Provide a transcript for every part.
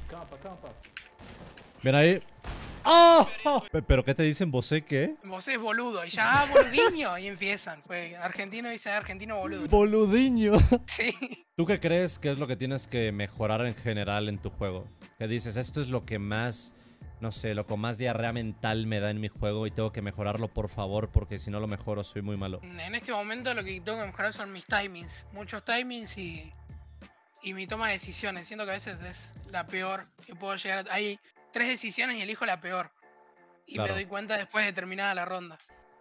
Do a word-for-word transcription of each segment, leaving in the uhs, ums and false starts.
Campa, campa. Ven ahí. ¡Oh! ¿Pero qué te dicen? ¿Vosé qué? Vos es boludo. Y ya, ah, boludiño. Y empiezan. Pues argentino dice argentino boludo. Boludiño. Sí. ¿Tú qué crees que es lo que tienes que mejorar en general en tu juego? ¿Qué dices? Esto es lo que más, no sé, lo que más diarrea mental me da en mi juego y tengo que mejorarlo, por favor, porque si no lo mejoro soy muy malo. En este momento lo que tengo que mejorar son mis timings. Muchos timings y, y mi toma de decisiones. Siento que a veces es la peor que puedo llegar a... Hay tres decisiones y elijo la peor. Y Claro. me doy cuenta después de terminada la ronda.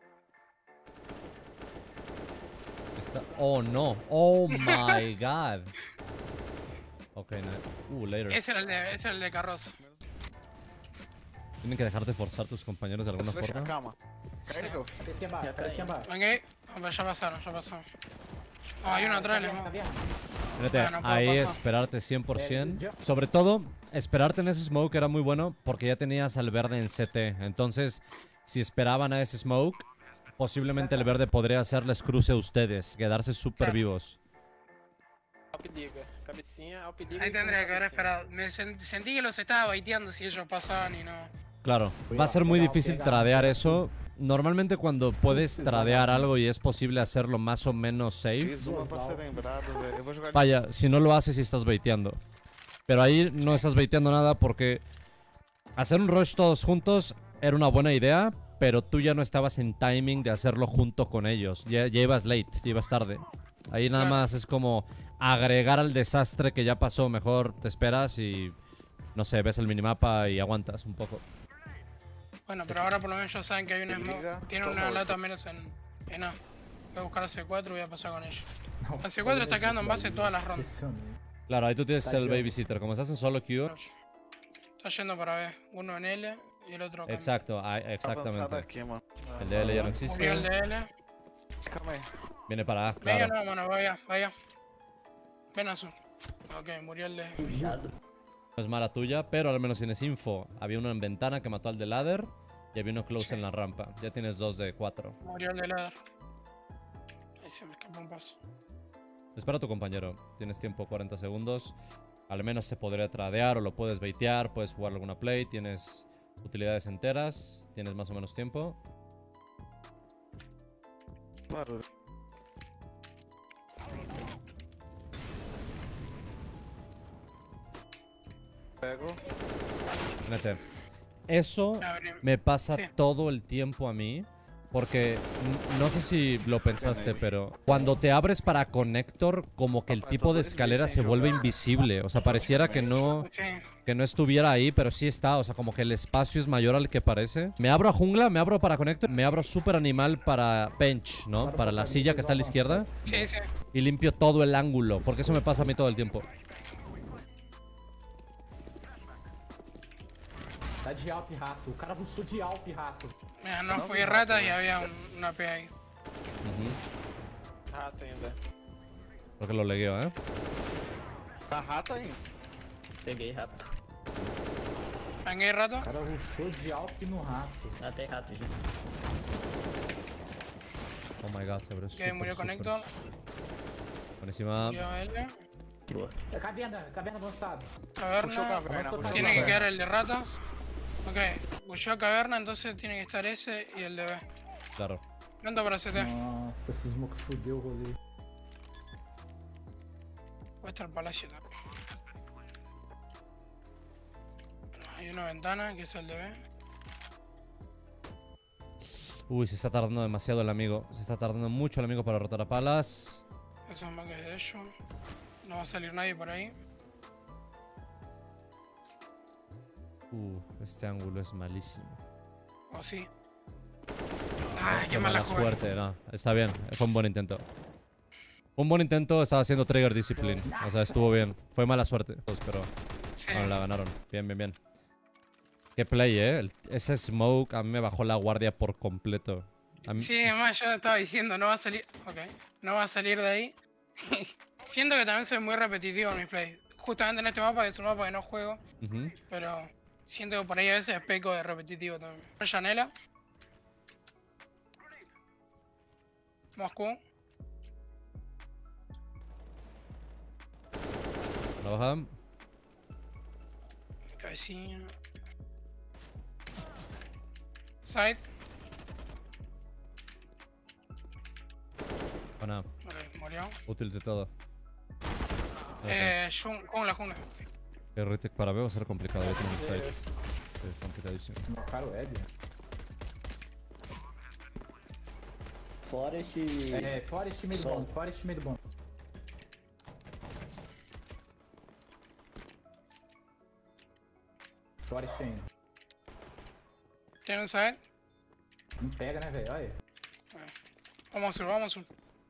Está... Oh, no. Oh, my God. Ok, no. Uh, later. Ese era el de, ese era el de Carrozo. Tienen que dejarte forzar tus compañeros de alguna Flash na forma. cama. Sí. Carregou. Cadê aqui embaixo? Cadê aqui embaixo? Ok. Oh, ya pasaron, ya pasaron. Oh, hay uno atrás. Tá les- vendo, tá vendo? Fíjate, Ah, no puedo ahí pasar. esperarte cien por cien. Eh, yo- Sobre todo, esperarte en ese smoke era muy bueno porque ya tenías al verde en C T. Entonces, si esperaban a ese smoke, posiblemente el verde podría hacerles cruce a ustedes, quedarse súper Claro. vivos. Alp-liga. Cabecinha, alp-liga. Ahí tendría que haber esperado. Me sen- sentí que los estaba baiteando si ellos pasaban y no. Claro, va a ser muy difícil tradear eso. Normalmente cuando puedes tradear algo y es posible hacerlo más o menos safe, Fiz uma pra ser lembrado, velho. Eu vou jogar de vaya, si no lo haces y estás baiteando. Pero ahí no estás baiteando nada porque hacer un rush todos juntos era una buena idea, pero tú ya no estabas en timing de hacerlo junto con ellos. Ya, ya ibas late, ya ibas tarde. Ahí nada Claro. más es como agregar al desastre que ya pasó. Mejor te esperas y, no sé, ves el minimapa y aguantas un poco. Bueno, pero ahora por lo menos ya saben que hay una Liga, smoke. Tienen toma una ocho. lata menos en, en A. Voy a buscar a C cuatro y voy a pasar con ellos. Não, A C cuatro está quedando en base todas las rondas. Impressionante. Claro, ahí tú tienes Está el bien. babysitter. Como estás en solo queue. Está yendo para B. Uno en L y el otro acá. Exacto, ah, avançado exactamente. aqui, mano. Ah, El de L ya no Murió el existe. de L. Calma aí. Viene para A, Medio claro. no, mano, vaya, vaya. Ven azul. Ok, murió el de. No es mala tuya, pero al menos tienes info. Había uno en ventana que mató al de ladder y había uno close Sí. en la rampa. Ya tienes dos de cuatro. Murió el de ladder. Ahí se me escapó un paso. Espera a tu compañero. Tienes tiempo, cuarenta segundos. Al menos se podría tradear o lo puedes baitear. Puedes jugar alguna play. Tienes utilidades enteras. Tienes más o menos tiempo. Claro. Pego. Nete. Eso Me abrí. me pasa Sí. todo el tiempo a mí. Porque n- no sé si lo pensaste, pero cuando te abres para conector, como que el tipo de escalera se vuelve invisible. O sea, pareciera que no, Sí. que no estuviera ahí, pero sí está. O sea, como que el espacio es mayor al que parece. Me abro a jungla, me abro para conector, me abro super animal para bench, ¿no? Para la silla que está a la izquierda. Sí, sí. Y limpio todo el ángulo, porque eso me pasa a mí todo el tiempo. Tá de Alp Rato. O cara rushou de Alp Rato. Mira, no fui rata y había un- una P ahí. Ujú. Rato ainda. Creo que lo legueo, ¿eh? Tá rato aí. Peguei rato. Vengué rato. O cara rushou de Alp no rato. Matei rato, gente. Oh my god, se abrió Ok, súper, murió súper. Connector. Buenísima. Murió L. Boa. É caverna, caverna avançada. Caverna. caverna, puxou Tiene que caverna. quedar el de ratas. Ok. Huyó caverna, entonces tiene que estar ese y el de B. Claro. Pronto para C T. Nossa, esse smoke fudeu o rolê. Puede estar palacio también. Hay una ventana que es el de B. Uy, se está tardando demasiado el amigo. Se está tardando mucho el amigo para rotar a palas. Esa es más que es de ellos. No va a salir nadie por ahí. Uh, este ángulo es malísimo. O sí. Ay, qué Qué mala mala jugué. suerte, no. Está bien, fue un buen intento. Un buen intento, estaba haciendo trigger discipline. O sea, estuvo bien. Fue mala suerte, pero Sí. bueno, la ganaron. Bien, bien, bien. Qué play, eh. El- ese smoke a mí me bajó la guardia por completo. A mí- Sí, además yo estaba diciendo, no va a salir. Ok. No va a salir de ahí. Siento que también soy muy repetitivo en mis plays. Justamente en este mapa, que es un mapa que no juego. Ujú. Pero siento que por ahí a veces peco de repetitivo también. Janela. Moscú. La baja. Cabecilla. Side. Buena. Ok, murió. Útil de todo. Eh, jun- jungla, jungla. El retake para B va a ser complicado. Ya tengo un side. Es complicadísimo. Marcaram o Ed. Forest. É, Forest meio do Sol. bom, Forest meio do bom. Forest ainda. Tiene un side. Não pega, né, velho? Olha. Vamos sur, vamos sur.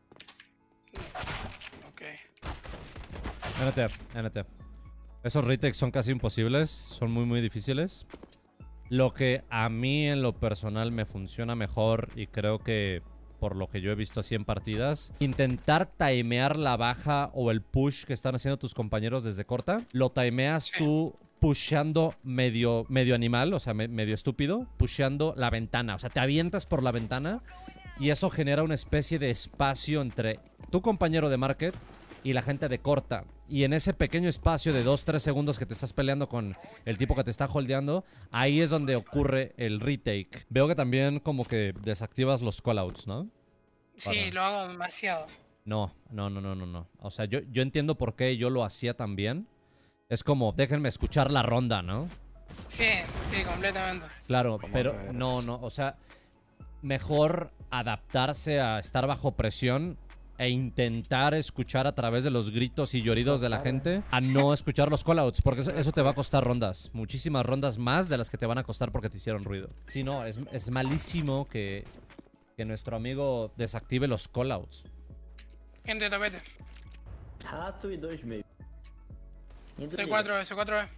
Ok. N T, N T. Esos retakes son casi imposibles, son muy muy difíciles. Lo que a mí en lo personal me funciona mejor y creo que por lo que yo he visto así en partidas, intentar timear la baja o el push que están haciendo tus compañeros desde corta, lo timeas Sí. tú pusheando medio, medio animal, o sea, me- medio estúpido, pusheando la ventana, o sea, te avientas por la ventana y eso genera una especie de espacio entre tu compañero de market y la gente de corta. Y en ese pequeño espacio de dos tres segundos que te estás peleando con el tipo que te está holdeando, ahí es donde ocurre el retake. Veo que también como que desactivas los callouts, ¿no? Sí, Para- lo hago demasiado. No, no, no, no, no, no. O sea, yo, yo entiendo por qué yo lo hacía también. Es como, déjenme escuchar la ronda, ¿no? Sí, sí, completamente. Claro, ¿Cómo pero crees? no, no, o sea, mejor adaptarse a estar bajo presión e intentar escuchar a través de los gritos y lloridos de la gente a no escuchar los callouts, porque eso, eso te va a costar rondas, muchísimas rondas más de las que te van a costar porque te hicieron ruido. Sí, no, es, es malísimo que, que nuestro amigo desactive los callouts. Gente, tapete. Rato e dois meio. Indo C B. cuatro B, C cuatro B. Va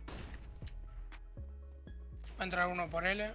a entrar uno por L.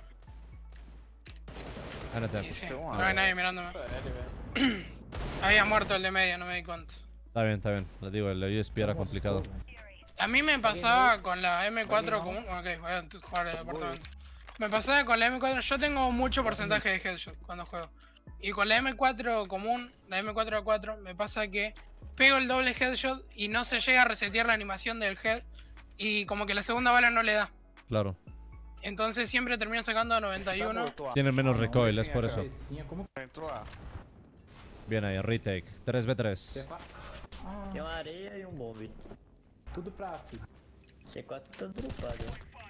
N T. Y sí, Tengo no algo. hay nadie mirándome. Essa L, velho. Había muerto el de media, no me di cuenta. Está bien, está bien. Le digo, el U S P era complicado. A mí me pasaba con la M cuatro común. Ok, voy a jugar de departamento. Me pasaba con la M cuatro. Yo tengo mucho porcentaje de headshot cuando juego. Y con la M cuatro común, la M cuatro A cuatro, me pasa que pego el doble headshot y no se llega a resetear la animación del head. Y como que la segunda bala no le da. Claro. Entonces siempre termino sacando a noventa y uno. Tienen menos recoil, es por eso. Cabecinha, como Entrou A. Bien ahí, retake. tres v tres. C quatro. Ah, Tem uma areia e um bombe. tudo pra filho. C quatro tá dropado.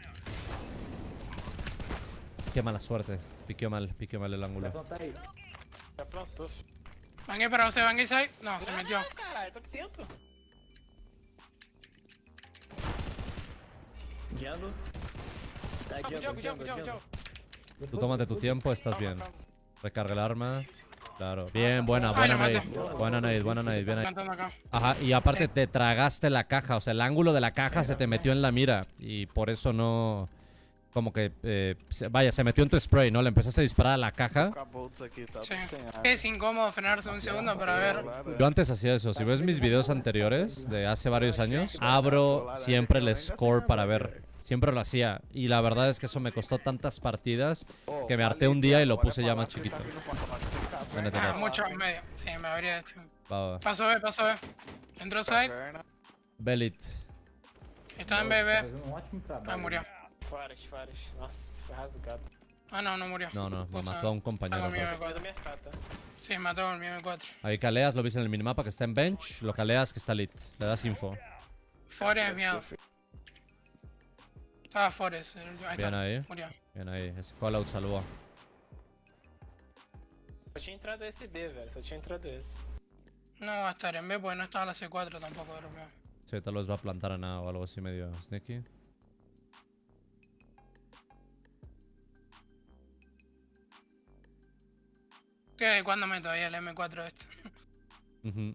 Qué mala suerte. Piqueó mal, piqueó mal el Vai ángulo. plantar aí. Já plantou, filho. Vangué para você, vangué side. No, se metió. Ah, caralho, tô aqui dentro. Django. Tá Ah, Django, Django, Django, Django, Django, Django. Django. Tú tómate tu tiempo, estás bien. Plantando. Recarga el arma. Claro. Bien, buena, Ay, buena lo nade. maté. Buena nade, buena nade. Bien ahí. Plantando acá. Ajá, y aparte te tragaste la caja. O sea, el ángulo de la caja se te metió en la mira. Y por eso no... Como que... eh, se- vaya, se metió en tu spray, ¿no? Le empezaste a disparar a la caja. Acabou disso aqui, tá Sí. tudo sem ar. Es incómodo frenarse un segundo para ver. Yo antes hacía eso. Si ves mis videos anteriores de hace varios años, abro siempre el score para ver. Siempre lo hacía. Y la verdad es que eso me costó tantas partidas Ô, que me harté falei un día y que lo agora puse é ya pra más lá, porque chiquito. tá vindo com a Ven a Ah, tener. mucho en medio. Sí, me habría hecho. Va, va. Paso B, paso B. Entró side. caverna. Belit. Está en B, Tá B. fazendo um ótimo Ah, trabalho. murió. Fares, Fares. Nossa, foi rasgado. Ah, no, no murió. No, no, me Puta, mató a un compañero. algo mío atrás. me Foi da cuatro. minha cata. Sí, mató con mi M cuatro. Ahí caleas, lo ves en el minimapa que está en bench. Lo caleas que está lit. Le das info. Forest, miedo. Estaba Forest. el último. Ahí Bien está. ahí. Murió. Bien ahí. Ese callout salvó. Só tinha entrado esse B, velho. Só tinha entrado esse. No va a estar en B porque no estaba la C cuatro tampoco, europeo. Sí, tal vez va a plantar en A o algo así medio sneaky. ¿Qué? ¿Cuándo meto ahí el M cuatro este? Ujú.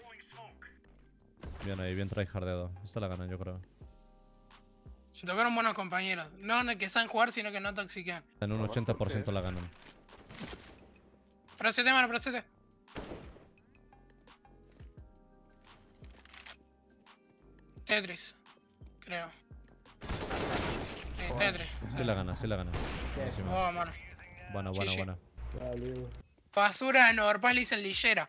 Bien ahí, bien tryhardeado. Esta la ganan, yo creo. Se tocaron buenos compañeros. No no que saben jugar, sino que no toxiquean. En un ochenta por ciento la ganan. Procede, mano, procede. Tetris, creo. Sí, Tetris. Sí la gana, sí la gana. Buenísimo. Oh, mano. Buena, buena, sí. buena. Valeu. Basura en Overpass le dicen lillera.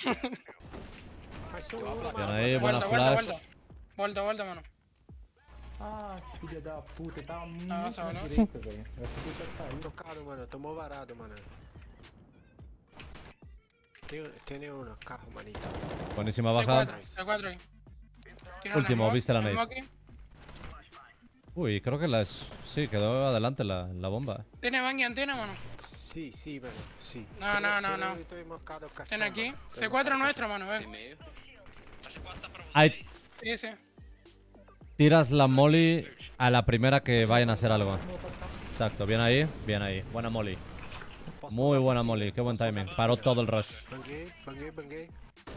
Bien ahí, buena Vuelta, vuelta, flash. vuelta. Vuelta, vuelta, mano. Ah, filha da puta, ele tava muito Nossa, na não. direita, velho. Eu achei que ele tinha caído. Tocado, mano. Tomou varado, mano. Tem, tem uno, carro, manito. Buenísima C baja. cuatro, C cuatro ahí. Tira una Último, smoke, viste la smoke. knife. Uy, creo que las... Sí, quedó adelante la, la bomba. ¿Tiene bang y antena, mano? Sí, sí, mano. Sí. No, no, no, Pero no. eu tô invocado ao cachorro, Ten aquí. mano. Tô C cuatro invocado ao nuestro, mano, ven. Ahí Sí, sí. tiras la molly a la primera que vayan a hacer algo. Exacto, bien ahí, bien ahí. Buena molly. cachorro. Muy buena molly, qué buen timing. Paró todo el rush. Banguei, banguei, banguei.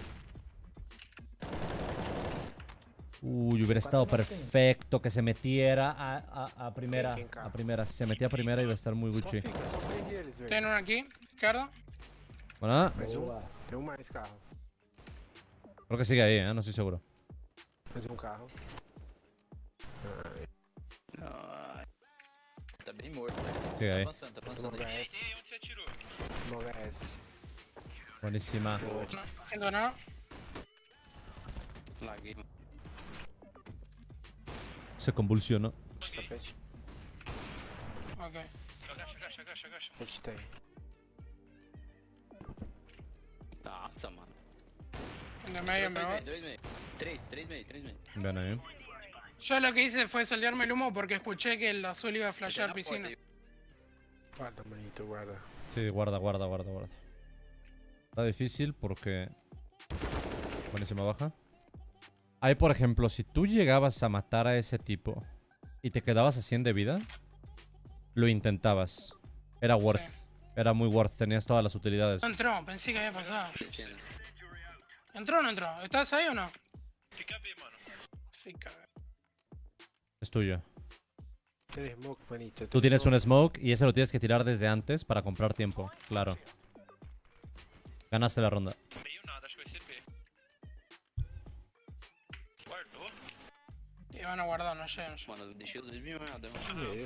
Uy, hubiera estado perfecto que se metiera a, a, a primera. A primera, si se metía a primera iba a estar muy Só Gucci. fica, só prende eles, velho. Tiene uno aquí, izquierdo. Bueno, Mais um. Boa. Tem um mais carro. creo que sigue ahí, ¿eh? No estoy seguro. Mais um carro. Ah, tá bem morto. Sigue Tá ahí. avançando, tá avançando Toma aí. H S. Toma H S. Buenísima. Haciendo nada. Laguei. Se convulsionó. Tapete. Ok. Tapete tem. Nossa, mano. En el medio me Dois voy. meio, dois meio. Três, três meio, três meio. Bien ahí. Yo lo que hice fue soldearme el humo porque escuché que el azul iba a flashear Na porta piscina. aí. Guarda, manito, guarda. Sí, guarda, guarda, guarda, guarda. Está difícil porque... Buenísima baja. Ahí, por ejemplo, si tú llegabas a matar a ese tipo y te quedabas a cien de vida, lo intentabas. Era worth. Sí. Era muy worth. Tenías todas las utilidades. No entró, pensé que había pasado. Piscina. ¿Entró o no entró? ¿Estás ahí o no? Fica B, mano. Fica B. Es tuyo. Tem smoke, manito. Tú tienes un smoke y ese lo tienes que tirar desde antes para comprar tiempo. Claro. Ganaste la ronda. Y van a guardar, no llegan. ya. Mano, eu deixei os dois mil nada. Meu.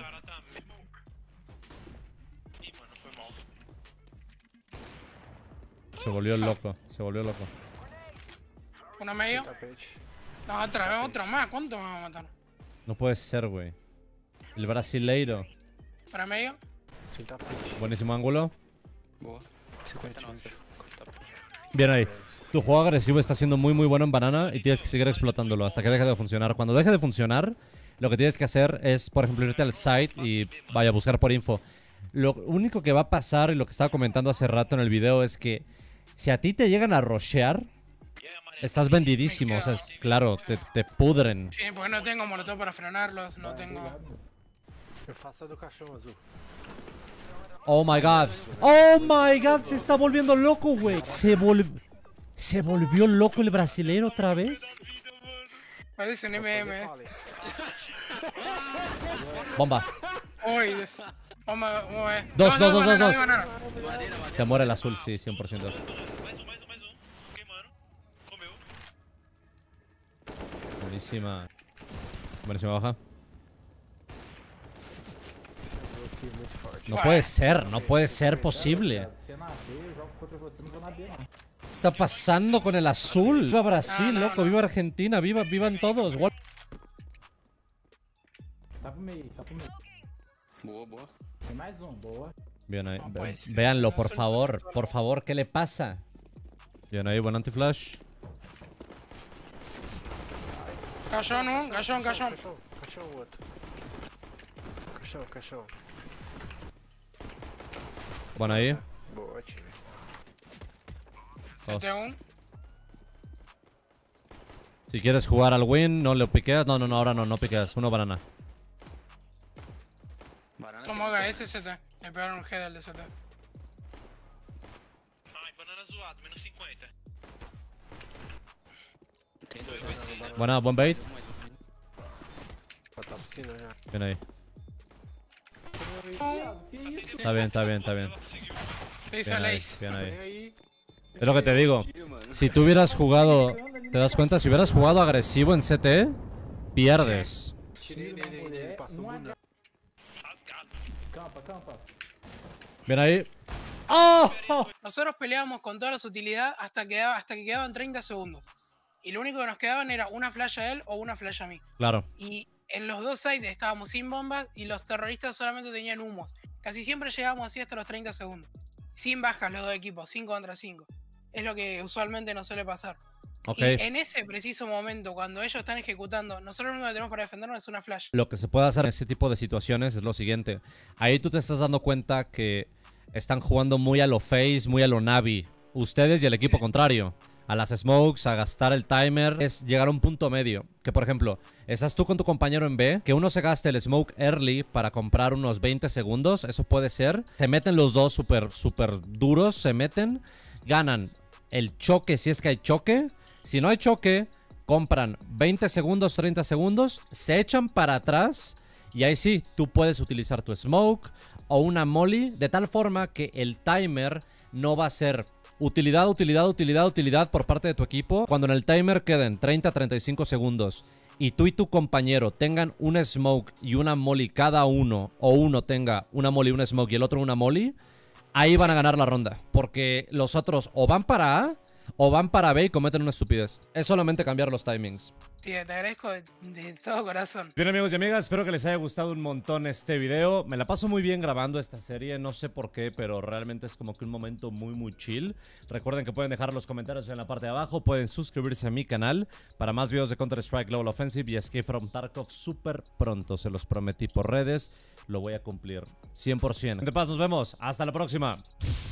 Se volvió loco. Se volvió loco. Uno medio. Tapete. No, otra vez, otro más. ¿Cuánto me va a matar? No puede ser, güey. El brasileiro. ¿Para medio? Tem tapete. Buenísimo ángulo. Boa. cinquenta Tapete. nossa. Bien ahí. Tu juego agresivo está siendo muy muy bueno en banana y tienes que seguir explotándolo hasta que deje de funcionar. Cuando deje de funcionar, lo que tienes que hacer es, por ejemplo, irte al site y vaya a buscar por info. Lo único que va a pasar, y lo que estaba comentando hace rato en el video, es que si a ti te llegan a rushear, estás vendidísimo. O sea, es- claro, te, te pudren. Sí, porque no tengo molotov para frenarlos, no tengo... Eu faço a do cachorro azul. Oh my god. Oh my god, se está volviendo loco, güey. Se, vol- se volvió loco el brasilero otra vez. Parece un M M. eh. Falei. Bomba. Uy, des... Vamos, a- vamos a ver. Dos, dos, dos, banana, dos, dos. banana. Se muere el azul, sí, cien por ciento. Buenísima. Buenísima baja. Eu fui muito forte. No puede ser, no puede ser posible. Se na B, eu jogo contra você, não vou na B, não. ¿Qué está pasando con el azul? Viva Brasil, No, no, loco, no. viva Argentina, viva, vivan todos. What- Tá pro meio, tá pro meio. Boa, boa. Tem mais um, boa. Bien ahí. No ve- puede ser. Véanlo, por Azul. favor, por favor, ¿qué le pasa? Bien ahí, buen anti-flash. Cayón, un, cayón, cayón. Cachorro, cachorro, o outro. Cachorro, cachorro. Bueno ahí. Boa, time. Dos. C T un. Si quieres jugar al win, no le piqueas. No, no, no, ahora no, no piqueas. Uno banana. Banana. Tomo H S C T. Le pegaron un G del de C T. Tem dois, dois. Buena, buen bait. Mais um, mais um. Ó, tá piscina já. Bien ahí. Está bien, está bien, está bien. Se hizo Bien el ahí, ace. bien ahí. Vem aí. Es lo que te digo. Tiro, mano. Si tú hubieras jugado... ¿Te das cuenta? Si hubieras jugado agresivo en C T, pierdes. Tirei nele ainda, ele passou Um muito. H. Campa, campa. Bien ahí. ¡Oh! ¡Oh! Nosotros peleábamos con toda la sutilidad hasta que, hasta que quedaban treinta segundos. Y lo único que nos quedaban era una flash a él o una flash a mí. Claro. Y en los dos sites estábamos sin bombas y los terroristas solamente tenían humos. Casi siempre llegábamos así hasta los treinta segundos. Sin bajas los dos equipos, cinco contra cinco. Es lo que usualmente nos suele pasar. Ok. Y en ese preciso momento, cuando ellos están ejecutando, nosotros lo único que tenemos para defendernos es una flash. Lo que se puede hacer en ese tipo de situaciones es lo siguiente. Ahí tú te estás dando cuenta que están jugando muy a lo Face, muy a lo Navi. Ustedes y el equipo Sí. contrario. A las smokes, a gastar el timer. Es llegar a un punto medio. Que por ejemplo, estás tú con tu compañero en B. Que uno se gaste el smoke early para comprar unos veinte segundos. Eso puede ser. Se meten los dos súper, súper duros. Se meten. Ganan el choque si es que hay choque. Si no hay choque, compran veinte segundos, treinta segundos. Se echan para atrás. Y ahí sí, tú puedes utilizar tu smoke o una molly. De tal forma que el timer no va a ser utilidad, utilidad, utilidad, utilidad por parte de tu equipo. Cuando en el timer queden treinta, treinta y cinco segundos y tú y tu compañero tengan un smoke y una molly cada uno, o uno tenga una molly, un smoke y el otro una molly, ahí van a ganar la ronda. Porque los otros o van para A o van para B y cometen una estupidez. Es solamente cambiar los timings. Sí, te agradezco de, de todo corazón. Bien, amigos y amigas, espero que les haya gustado un montón este video. Me la paso muy bien grabando esta serie, no sé por qué, pero realmente es como que un momento muy muy chill. Recuerden que pueden dejar los comentarios en la parte de abajo, pueden suscribirse a mi canal para más videos de Counter-Strike Global Offensive y Escape from Tarkov súper pronto. Se los prometí por redes, lo voy a cumplir cien por ciento. De paz, nos vemos, hasta la próxima.